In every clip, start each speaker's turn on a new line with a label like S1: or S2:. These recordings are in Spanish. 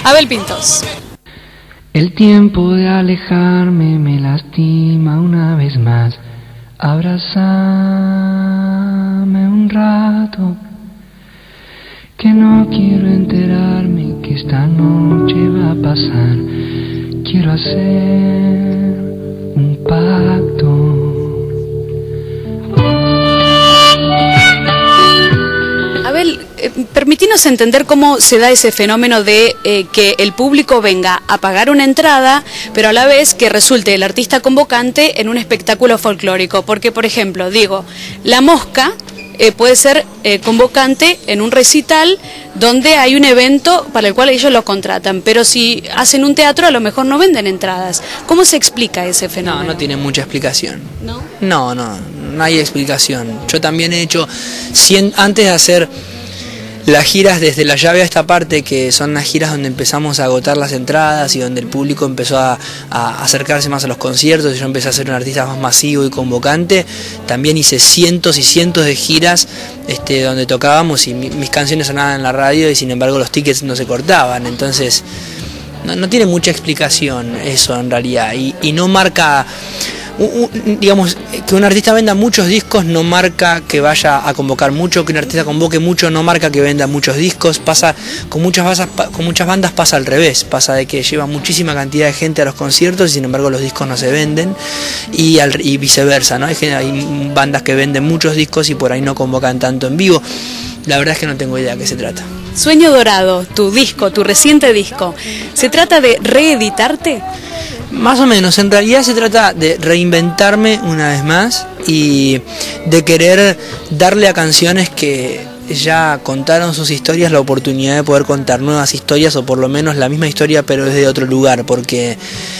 S1: Abel Pintos.
S2: El tiempo de alejarme me lastima una vez más. Abrázame un rato, que no quiero enterarme que esta noche va a pasar. Quiero hacer un pacto.
S1: Abel, permítinos entender cómo se da ese fenómeno de que el público venga a pagar una entrada, pero a la vez que resulte el artista convocante en un espectáculo folclórico. Porque, por ejemplo, digo, La Mosca puede ser convocante en un recital donde hay un evento para el cual ellos lo contratan, pero si hacen un teatro a lo mejor no venden entradas. ¿Cómo se explica ese fenómeno?
S3: No tiene mucha explicación.
S1: ¿No?
S3: No hay explicación. Yo también he hecho, antes de hacer las giras desde La Llave a esta parte, que son las giras donde empezamos a agotar las entradas y donde el público empezó a acercarse más a los conciertos y yo empecé a ser un artista más masivo y convocante, también hice cientos y cientos de giras donde tocábamos y mis canciones sonaban en la radio y sin embargo los tickets no se cortaban. Entonces no tiene mucha explicación eso en realidad y no marca... digamos, que un artista venda muchos discos no marca que vaya a convocar mucho, que un artista convoque mucho no marca que venda muchos discos. Pasa con muchas bandas pasa al revés, pasa de que lleva muchísima cantidad de gente a los conciertos y sin embargo los discos no se venden y viceversa, ¿no? Hay bandas que venden muchos discos y por ahí no convocan tanto en vivo. La verdad es que no tengo idea de qué se trata.
S1: Sueño Dorado, tu disco, tu reciente disco, ¿se trata de reeditarte?
S3: Más o menos, en realidad se trata de reinventarme una vez más y de querer darle a canciones que ya contaron sus historias la oportunidad de poder contar nuevas historias o por lo menos la misma historia pero desde otro lugar, porque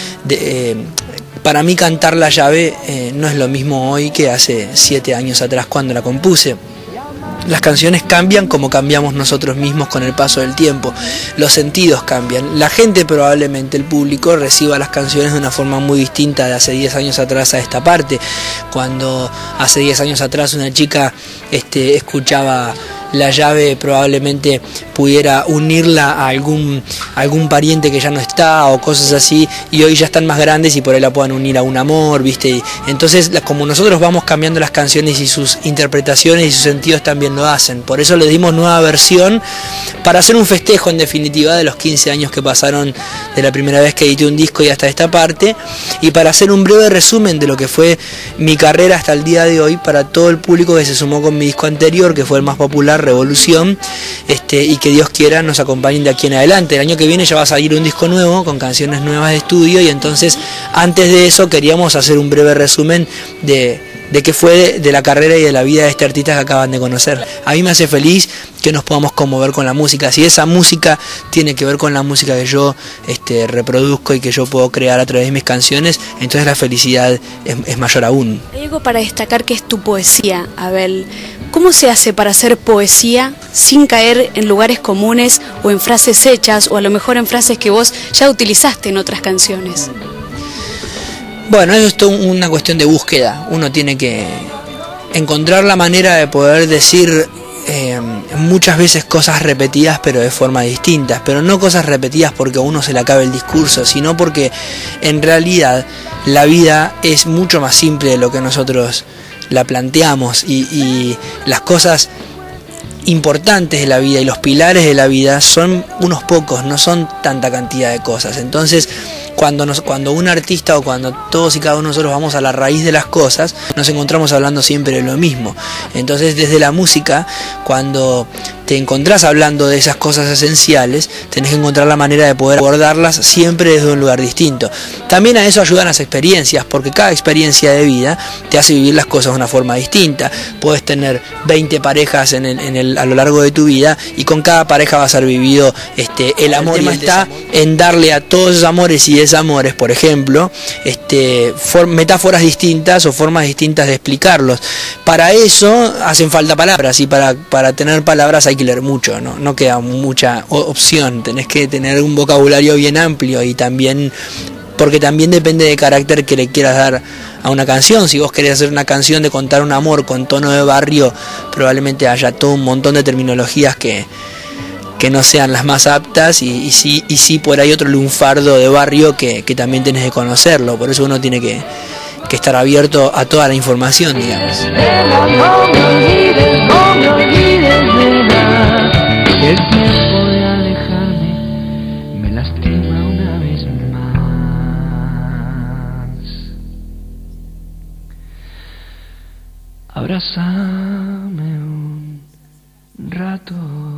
S3: para mí cantar La Llave no es lo mismo hoy que hace 7 años atrás cuando la compuse. Las canciones cambian como cambiamos nosotros mismos con el paso del tiempo. Los sentidos cambian. La gente probablemente, el público, reciba las canciones de una forma muy distinta de hace 10 años atrás a esta parte. Cuando hace 10 años atrás una chica escuchaba La Llave, probablemente pudiera unirla a algún pariente que ya no está o cosas así, y hoy ya están más grandes y por ahí la puedan unir a un amor, ¿viste? Y entonces, como nosotros vamos cambiando las canciones y sus interpretaciones y sus sentidos también lo hacen. Por eso le dimos nueva versión para hacer un festejo en definitiva de los 15 años que pasaron de la primera vez que edité un disco y hasta esta parte, y para hacer un breve resumen de lo que fue mi carrera hasta el día de hoy para todo el público que se sumó con mi disco anterior, que fue el más popular, Revolución, y que Dios quiera nos acompañen de aquí en adelante. El año que viene ya va a salir un disco nuevo con canciones nuevas de estudio, y entonces antes de eso queríamos hacer un breve resumen de qué fue de la carrera y de la vida de este artista que acaban de conocer. A mí me hace feliz que nos podamos conmover con la música. Si esa música tiene que ver con la música que yo reproduzco y que yo puedo crear a través de mis canciones, entonces la felicidad es mayor aún.
S1: Hay algo para destacar que es tu poesía, Abel. ¿Cómo se hace para hacer poesía sin caer en lugares comunes o en frases hechas o a lo mejor en frases que vos ya utilizaste en otras canciones?
S3: Bueno, eso es una cuestión de búsqueda. Uno tiene que encontrar la manera de poder decir muchas veces cosas repetidas pero de forma distintas, pero no cosas repetidas porque a uno se le acabe el discurso, sino porque en realidad la vida es mucho más simple de lo que nosotros la planteamos y las cosas importantes de la vida y los pilares de la vida son unos pocos, no son tanta cantidad de cosas. Entonces cuando un artista o cuando todos y cada uno de nosotros vamos a la raíz de las cosas, nos encontramos hablando siempre de lo mismo. Entonces desde la música, cuando te encontrás hablando de esas cosas esenciales, tenés que encontrar la manera de poder abordarlas siempre desde un lugar distinto. También a eso ayudan las experiencias, porque cada experiencia de vida te hace vivir las cosas de una forma distinta. Puedes tener 20 parejas a lo largo de tu vida y con cada pareja vas a haber vivido el amor. El tema está en darle a todos esos amores y desamores, por ejemplo, metáforas distintas o formas distintas de explicarlos. Para eso hacen falta palabras, y para tener palabras hay que leer mucho, no queda mucha opción, tenés que tener un vocabulario bien amplio, y también porque también depende del carácter que le quieras dar a una canción. Si vos querés hacer una canción de contar un amor con tono de barrio, probablemente haya todo un montón de terminologías que que no sean las más aptas y sí por ahí otro lunfardo de barrio que también tenés que conocerlo. Por eso uno tiene que estar abierto a toda la información, digamos.
S2: No me olvides, nena, que el tiempo de alejarme me lastima una vez más. Abrázame un rato.